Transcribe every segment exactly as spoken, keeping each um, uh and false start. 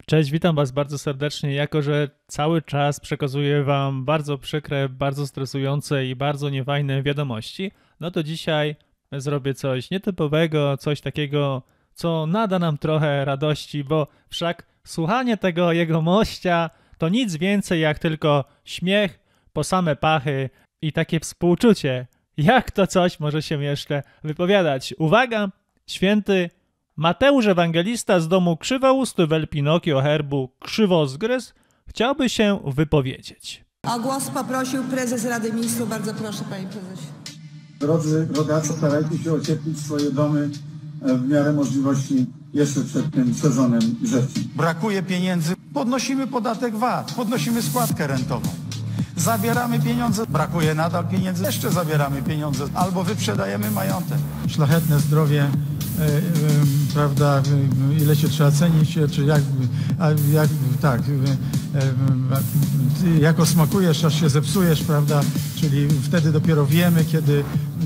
Cześć, witam Was bardzo serdecznie. Jako że cały czas przekazuję Wam bardzo przykre, bardzo stresujące i bardzo niefajne wiadomości, no to dzisiaj zrobię coś nietypowego, coś takiego, co nada nam trochę radości, bo wszak słuchanie tego jegomościa to nic więcej jak tylko śmiech po same pachy i takie współczucie. Jak to coś może się jeszcze wypowiadać? Uwaga, święty Mateusz Ewangelista z domu Krzywousty wel Pinokio herbu Krzywozgryz chciałby się wypowiedzieć. O głos poprosił prezes Rady Ministrów. Bardzo proszę, panie prezesie. Drodzy rodacy, starajcie się ocieplić swoje domy w miarę możliwości jeszcze przed tym sezonem grzewczym. Brakuje pieniędzy, podnosimy podatek V A T, podnosimy składkę rentową. Zabieramy pieniądze, brakuje nadal pieniędzy, jeszcze zabieramy pieniądze, albo wyprzedajemy majątek. Szlachetne zdrowie, e, e, prawda, ile się trzeba cenić, czy jak, a, jak tak, e, e, jako smakujesz, aż się zepsujesz, prawda, czyli wtedy dopiero wiemy, kiedy,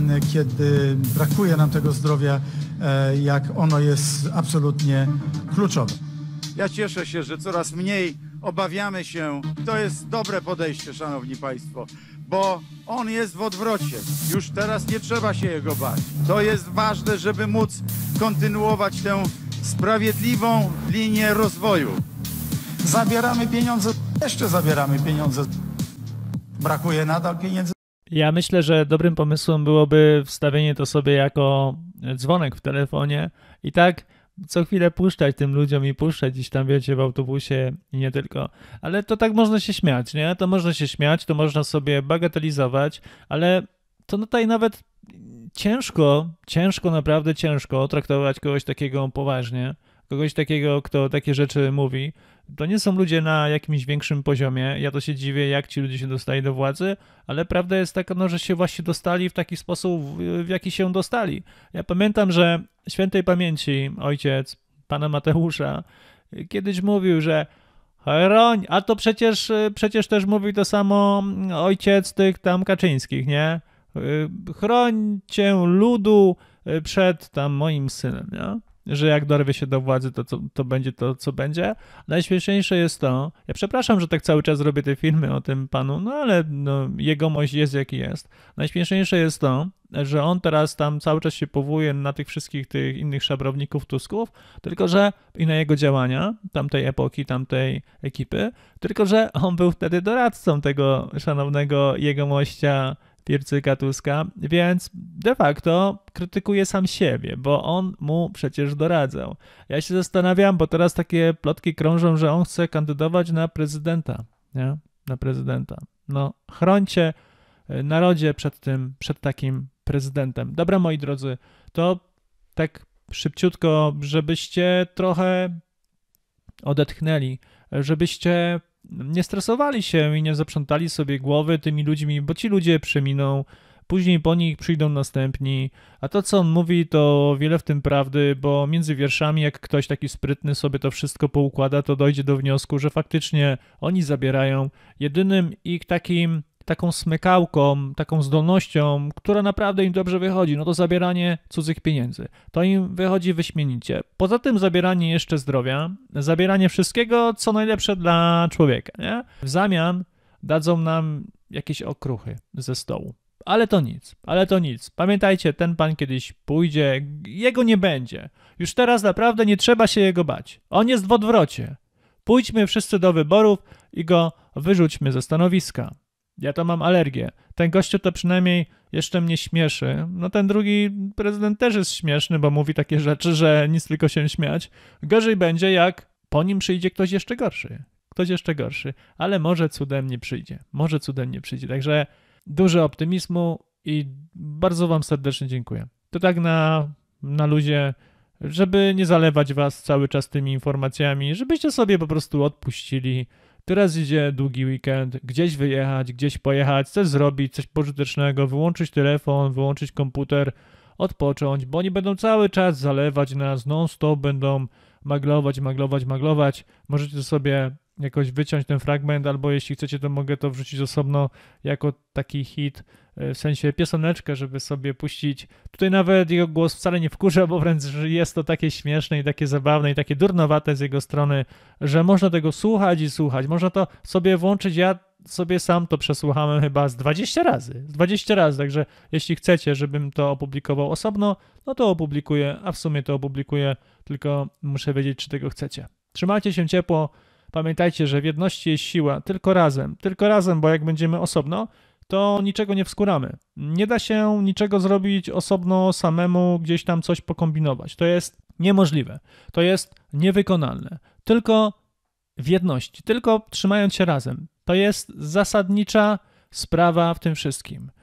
kiedy brakuje nam tego zdrowia, e, jak ono jest absolutnie kluczowe. Ja cieszę się, że coraz mniej obawiamy się. To jest dobre podejście, szanowni państwo, bo on jest w odwrocie. Już teraz nie trzeba się jego bać. To jest ważne, żeby móc kontynuować tę sprawiedliwą linię rozwoju. Zabieramy pieniądze, jeszcze zabieramy pieniądze. Brakuje nadal pieniędzy. Ja myślę, że dobrym pomysłem byłoby wstawienie to sobie jako dzwonek w telefonie i tak co chwilę puszczać tym ludziom i puszczać gdzieś tam, wiecie, w autobusie i nie tylko. Ale to tak można się śmiać, nie? To można się śmiać, to można sobie bagatelizować, ale to tutaj nawet ciężko, ciężko, naprawdę ciężko traktować kogoś takiego poważnie, kogoś takiego, kto takie rzeczy mówi. To nie są ludzie na jakimś większym poziomie. Ja to się dziwię, jak ci ludzie się dostali do władzy, ale prawda jest taka, no, że się właśnie dostali w taki sposób, w jaki się dostali. Ja pamiętam, że świętej pamięci ojciec pana Mateusza kiedyś mówił, że chroń, a to przecież, przecież też mówił to samo ojciec tych tam Kaczyńskich, nie? Chrońcie ludu przed tam moim synem, nie? Że jak dorwie się do władzy, to, to, to będzie to, co będzie. Najśmieszniejsze jest to, ja przepraszam, że tak cały czas robię te filmy o tym panu, no ale no, jegomość jest jaki jest. Najśmieszniejsze jest to, że on teraz tam cały czas się powołuje na tych wszystkich tych innych szabrowników Tusków, tylko że i na jego działania tamtej epoki, tamtej ekipy, tylko że on był wtedy doradcą tego szanownego jegomościa Pircyka Tuska, więc de facto krytykuje sam siebie, bo on mu przecież doradzał. Ja się zastanawiam, bo teraz takie plotki krążą, że on chce kandydować na prezydenta, nie? Na prezydenta. No, chrońcie narodzie przed tym, przed takim prezydentem. Dobra, moi drodzy, to tak szybciutko, żebyście trochę odetchnęli, żebyście nie stresowali się i nie zaprzątali sobie głowy tymi ludźmi, bo ci ludzie przeminą, później po nich przyjdą następni, a to, co on mówi, to wiele w tym prawdy, bo między wierszami, jak ktoś taki sprytny sobie to wszystko poukłada, to dojdzie do wniosku, że faktycznie oni zabierają. Jedynym ich takim taką smykałką, taką zdolnością, która naprawdę im dobrze wychodzi, no to zabieranie cudzych pieniędzy. To im wychodzi wyśmienicie. Poza tym zabieranie jeszcze zdrowia, zabieranie wszystkiego, co najlepsze dla człowieka, nie? W zamian dadzą nam jakieś okruchy ze stołu. Ale to nic, ale to nic. Pamiętajcie, ten pan kiedyś pójdzie, jego nie będzie. Już teraz naprawdę nie trzeba się jego bać. On jest w odwrocie. Pójdźmy wszyscy do wyborów i go wyrzućmy ze stanowiska. Ja to mam alergię. Ten gościu to przynajmniej jeszcze mnie śmieszy. No ten drugi prezydent też jest śmieszny, bo mówi takie rzeczy, że nic tylko się śmiać. Gorzej będzie, jak po nim przyjdzie ktoś jeszcze gorszy. Ktoś jeszcze gorszy. Ale może cudem nie przyjdzie. Może cudem nie przyjdzie. Także dużo optymizmu i bardzo wam serdecznie dziękuję. To tak na, na luzie, żeby nie zalewać was cały czas tymi informacjami, żebyście sobie po prostu odpuścili. Teraz idzie długi weekend, gdzieś wyjechać, gdzieś pojechać, coś zrobić, coś pożytecznego, wyłączyć telefon, wyłączyć komputer, odpocząć, bo oni będą cały czas zalewać nas, non-stop będą maglować, maglować, maglować. Możecie sobie jakoś wyciąć ten fragment, albo jeśli chcecie, to mogę to wrzucić osobno jako taki hit, w sensie pioseneczkę, żeby sobie puścić. Tutaj nawet jego głos wcale nie wkurza, bo wręcz jest to takie śmieszne i takie zabawne i takie durnowate z jego strony, że można tego słuchać i słuchać. Można to sobie włączyć. Ja sobie sam to przesłuchałem chyba z dwadzieścia razy. Z dwadzieścia razy, także jeśli chcecie, żebym to opublikował osobno, no to opublikuję, a w sumie to opublikuję, tylko muszę wiedzieć, czy tego chcecie. Trzymajcie się ciepło. Pamiętajcie, że w jedności jest siła, tylko razem, tylko razem, bo jak będziemy osobno, to niczego nie wskuramy. Nie da się niczego zrobić osobno, samemu, gdzieś tam coś pokombinować. To jest niemożliwe. To jest niewykonalne. Tylko w jedności, tylko trzymając się razem. To jest zasadnicza sprawa w tym wszystkim.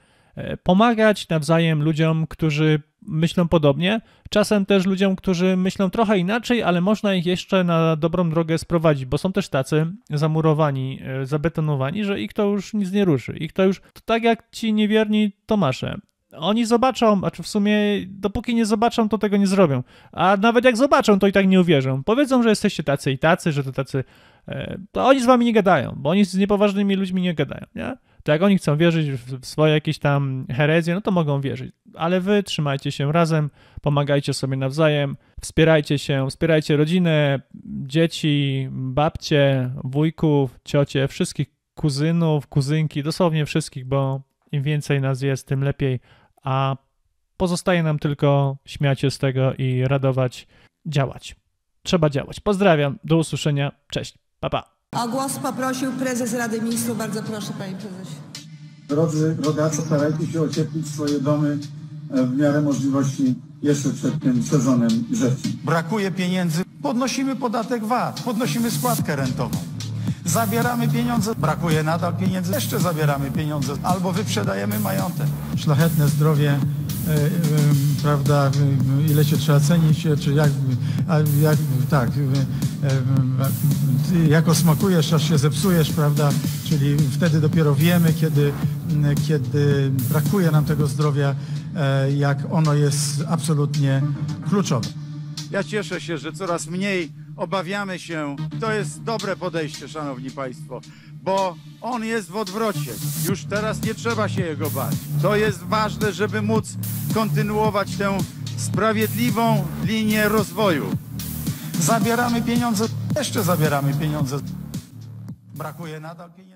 Pomagać nawzajem ludziom, którzy myślą podobnie, czasem też ludziom, którzy myślą trochę inaczej, ale można ich jeszcze na dobrą drogę sprowadzić, bo są też tacy zamurowani, zabetonowani, że ich to już nic nie ruszy. Ich to już, to tak jak ci niewierni Tomasze. Oni zobaczą, a czy w sumie dopóki nie zobaczą, to tego nie zrobią. A nawet jak zobaczą, to i tak nie uwierzą. Powiedzą, że jesteście tacy i tacy, że to tacy... To oni z wami nie gadają, bo oni z niepoważnymi ludźmi nie gadają, nie? To jak oni chcą wierzyć w swoje jakieś tam herezje, no to mogą wierzyć. Ale wy trzymajcie się razem, pomagajcie sobie nawzajem, wspierajcie się, wspierajcie rodzinę, dzieci, babcie, wujków, ciocie, wszystkich kuzynów, kuzynki, dosłownie wszystkich, bo im więcej nas jest, tym lepiej, a pozostaje nam tylko śmiać się z tego i radować, działać. Trzeba działać. Pozdrawiam, do usłyszenia, cześć, pa pa. O głos poprosił prezes Rady Ministrów. Bardzo proszę, panie prezesie. Drodzy rodacy, starajcie się ocieplić swoje domy w miarę możliwości jeszcze przed tym sezonem grzewczym. Brakuje pieniędzy, podnosimy podatek V A T, podnosimy składkę rentową. Zabieramy pieniądze, brakuje nadal pieniędzy, jeszcze zabieramy pieniądze, albo wyprzedajemy majątek. Szlachetne zdrowie, e, e, prawda, ile się trzeba cenić, czy jak, jak tak, e, e, jako smakujesz, aż się zepsujesz, prawda, czyli wtedy dopiero wiemy, kiedy, kiedy brakuje nam tego zdrowia, e, jak ono jest absolutnie kluczowe. Ja cieszę się, że coraz mniej obawiamy się. To jest dobre podejście, szanowni państwo, bo on jest w odwrocie. Już teraz nie trzeba się jego bać. To jest ważne, żeby móc kontynuować tę sprawiedliwą linię rozwoju. Zabieramy pieniądze, jeszcze zabieramy pieniądze. Brakuje nadal pieniędzy.